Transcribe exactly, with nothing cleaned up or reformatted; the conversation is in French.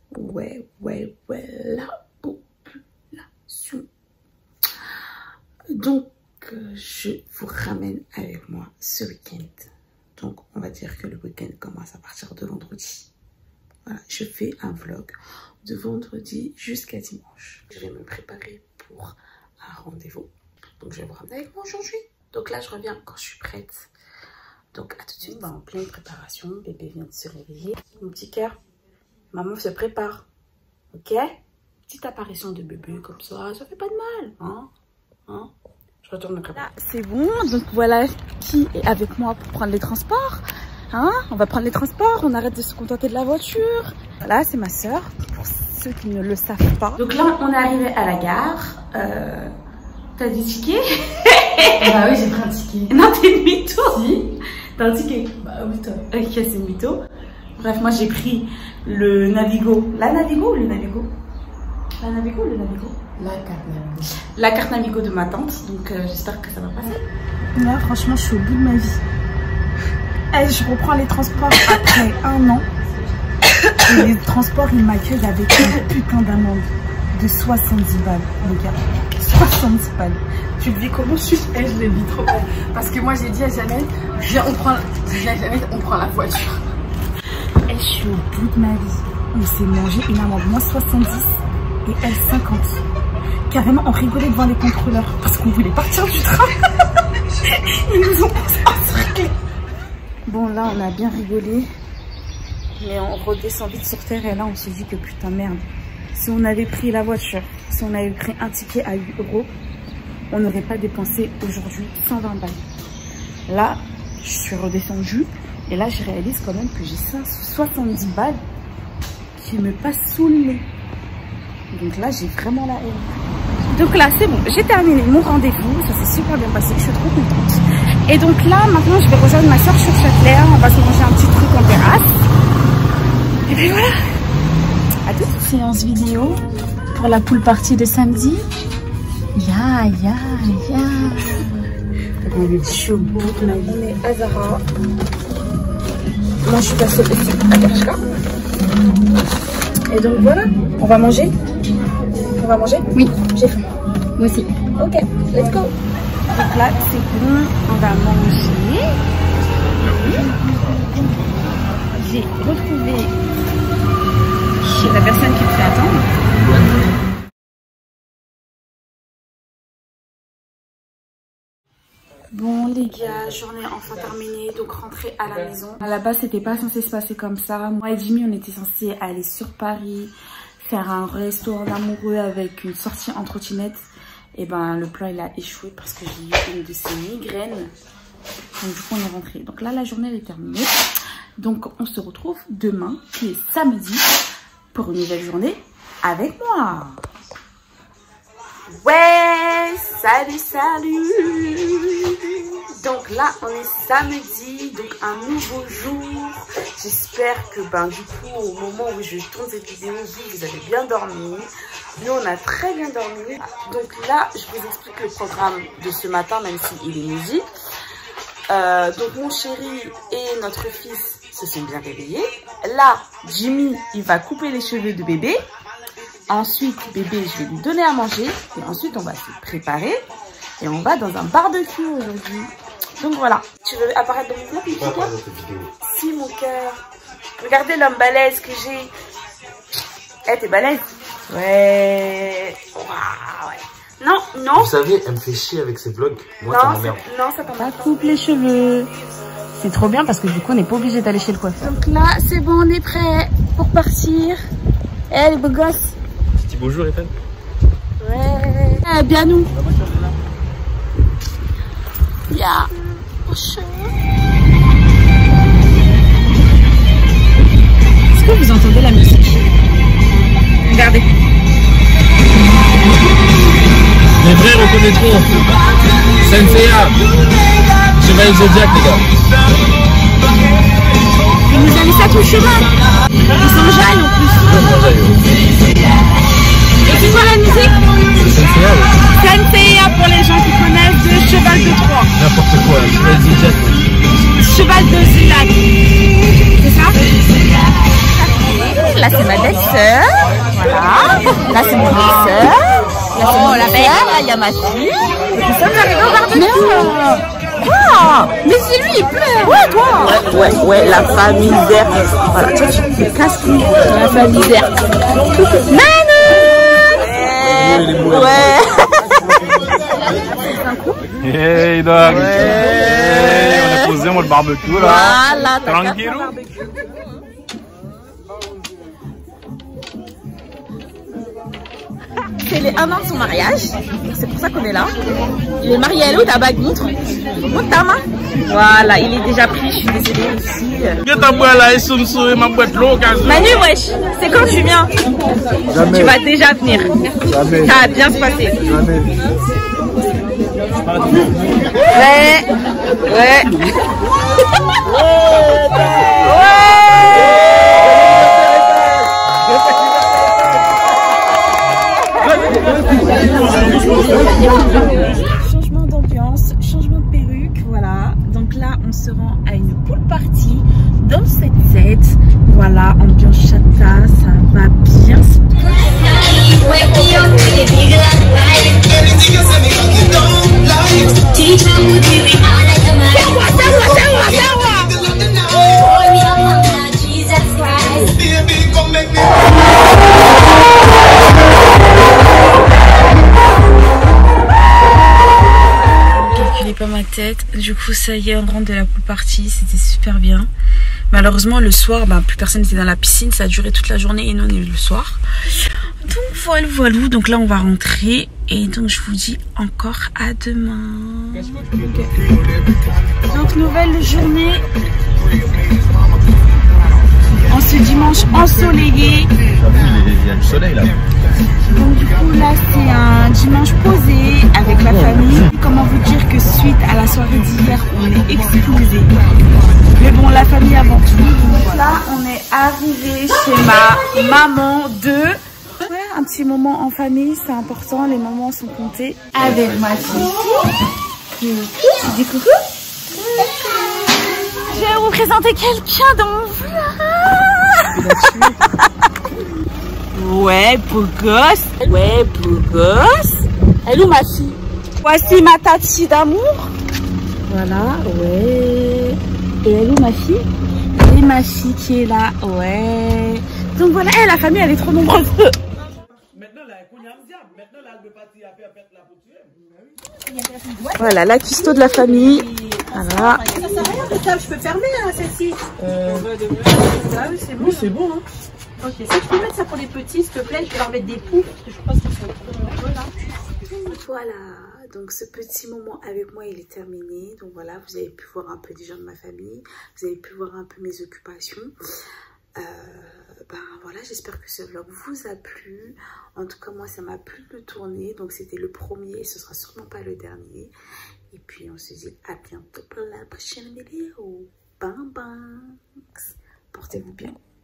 Ouais, ouais, ouais, la population. Donc, euh, je vous ramène avec moi ce week-end. Donc, on va dire que le week-end commence à partir de vendredi. Voilà, je fais un vlog de vendredi jusqu'à dimanche. Je vais me préparer pour un rendez-vous. Donc, je vais vous ramener avec moi aujourd'hui. Donc là, je reviens quand je suis prête. Donc, à tout de suite. Bah, en pleine préparation, bébé vient de se réveiller. Mon petit cœur, maman se prépare. Ok? Petite apparition de bébé comme ça, ça fait pas de mal. Hein? Hein? Je retourne me préparer. C'est bon, donc voilà qui est avec moi pour prendre les transports. Hein, on va prendre les transports, on arrête de se contenter de la voiture. Voilà, c'est ma soeur, pour ceux qui ne le savent pas. Donc là, on est arrivé à la gare. Euh, T'as des tickets? Bah oui, j'ai pris un ticket. Non, t'es une mytho. Si. T'as un ticket? Bah oui, toi. Ok, c'est une mytho. Bref, moi j'ai pris le Navigo. La Navigo ou le Navigo? La Navigo ou le Navigo? La carte Navigo. La carte Navigo de ma tante, donc euh, j'espère que ça va passer. Là, franchement, je suis au bout de ma vie. Et je reprends les transports après un an. Et les transports, ils m'accueillent avec une putain d'amende de soixante-dix balles, les gars. soixante-dix balles. Tu te dis comment je suis? Et je les vis trop mal. Parce que moi, j'ai dit à Jeannette, viens, on prend, j'ai dit à Jeannette, on prend la voiture. Et je suis au bout de ma vie. On s'est mangé une amende, moi soixante-dix et elle cinquante. Carrément, on rigolait devant les contrôleurs parce qu'on voulait partir du train. Ils nous ont encerclés. Bon, là, on a bien rigolé. Mais on redescend vite sur terre et là, on s'est dit que putain, merde. Si on avait pris la voiture, si on avait pris un ticket à huit euros, on n'aurait pas dépensé aujourd'hui cent vingt balles. Là, je suis redescendue et là, je réalise quand même que j'ai soixante-dix balles qui me passent sous le nez. Donc là, j'ai vraiment la haine. Donc là, c'est bon, j'ai terminé mon rendez-vous. Ça s'est super bien passé, je suis trop contente. Et donc là, maintenant, je vais rejoindre ma soeur sur Châtelet. On va se manger un petit truc en terrasse. Et puis voilà. À toute séance vidéo pour la pool party de samedi. Ya, ya, ya. Je suis au bout de ma vie. On est à Zara. Moi, je suis passée à Bershka. Et donc voilà, on va manger. On va manger? Oui, j'ai faim. Moi aussi. Ok, let's go. Donc là, c'est bon, on va manger. J'ai retrouvé chez la personne qui me fait attendre. Bon les gars, journée enfin terminée, donc rentrée à la maison. À la base, c'était pas censé se passer comme ça. Moi et Jimmy, on était censés aller sur Paris, faire un restaurant d'amoureux avec une sortie en trottinette. Et ben le plan il a échoué parce que j'ai eu une de ces migraines. Donc du coup on est rentré. Donc là la journée elle est terminée. Donc on se retrouve demain qui est samedi pour une nouvelle journée avec moi. Ouais, salut salut. Donc là on est samedi, donc un nouveau jour. J'espère que ben du coup au moment où je tourne cette vidéo vous, vous avez bien dormi. Nous on a très bien dormi. Donc là je vous explique le programme de ce matin même s'il est midi. Euh, donc mon chéri et notre fils se sont bien réveillés. Là Jimmy il va couper les cheveux de bébé. Ensuite bébé je vais lui donner à manger. Et ensuite on va se préparer. Et on va dans un barbecue aujourd'hui. Donc voilà. Tu veux apparaître dans mon vlog, petit cœur? Si mon cœur. Regardez l'homme balèze que j'ai. Eh hey, t'es balèze? Ouais. Waouh, ouais. Non, non. Vous savez, elle me fait chier avec ses vlogs. Moi, ça m'emmerde. Non, ça t'emmerde. Ça coupe les cheveux. C'est trop bien parce que du coup, on n'est pas obligé d'aller chez le coiffeur. Donc là, c'est bon, on est prêt pour partir. Eh, les beaux gosses. Dis bonjour, Ethan. Ouais. Eh, bien nous. Bien. Est-ce que vous entendez la musique? Regardez. Les vrais reconnaîtront. Senseiya. Cheval Zodiac, les gars. Il nous a mis ça tout le chemin. Ils sont jeunes en plus. Et c'est quoi la musique? C'est Senseiya, ouais. Senseiya pour les gens qui connaissent de Cheval de Troie. N'importe quoi, Cheval Zodiac. Cheval de Zodiac. C'est ça? là c'est ma belle-sœur. Voilà. Là c'est mon belle-sœur. Là c'est mon belle-sœur. Là il y a ma fille. Et puis ça, on arrive au barbecue. Quoi? Mais c'est lui, il pleure. Ouais, toi. Ouais, ouais, ouais, la famille verte. Voilà, toi, tu fais casse-couille. La famille verte. Nanou. Ouais. Ouais. Hey, dog. Ouais. Hey, on a posé moi, le barbecue là. Voilà, tranquille. C'est les un an de son mariage, c'est pour ça qu'on est là. Il est marié à l'autre, ta bague montre. Montre ta main. Voilà, il est déjà pris, je suis désolée ici. Manu, wesh, c'est quand tu viens? Jamais. Tu vas déjà venir. Jamais. Ça va bien se passer. Jamais. Ouais. Ouais. Changement d'ambiance, changement de perruque, voilà. Donc là, on se rend à une pool party dans le sept sept. Voilà, ambiance chata, ça va bien se pas ma tête. Du coup ça y est, on rentre de la pool party, c'était super bien. Malheureusement le soir, bah, plus personne n'était dans la piscine, ça a duré toute la journée et nous on est le soir. Donc voilà, voilà. Donc là on va rentrer et donc je vous dis encore à demain. Okay. Donc nouvelle journée en ce dimanche ensoleillé. Il y a du soleil là. Donc du coup là c'est un dimanche posé avec la famille. Comment vous dire que suite à la soirée d'hier on est explosé. Mais bon, la famille avant tout. Donc là on est arrivé chez ma maman de... Ouais, un petit moment en famille, c'est important, les moments sont comptés. Avec ma fille. Tu dis coucou? Je vais vous présenter quelqu'un dans mon vlog. Ouais, beau gosse. Ouais, beau gosse. Elle est où ma fille? Voici ma tati d'amour. Voilà, ouais. Et elle est où ma fille? Et ma fille qui est là, ouais. Donc voilà, hey, la famille elle est trop nombreuse. Voilà, la cuistot de la famille. Voilà. Je peux fermer hein, celle-ci. Euh... Ah oui, c'est bon. Oui, c'est bon. Hein. Ok, si tu peux mettre ça pour les petits, s'il te plaît, je vais leur mettre des poux parce que je pense qu'ils sont trop là. Voilà, donc ce petit moment avec moi il est terminé. Donc voilà, vous avez pu voir un peu des gens de ma famille, vous avez pu voir un peu mes occupations. Euh, ben voilà, j'espère que ce vlog vous a plu. En tout cas moi ça m'a plu de tourner, donc c'était le premier et ce sera sûrement pas le dernier. Et puis on se dit à bientôt pour la prochaine vidéo. Bye bye, portez-vous bien.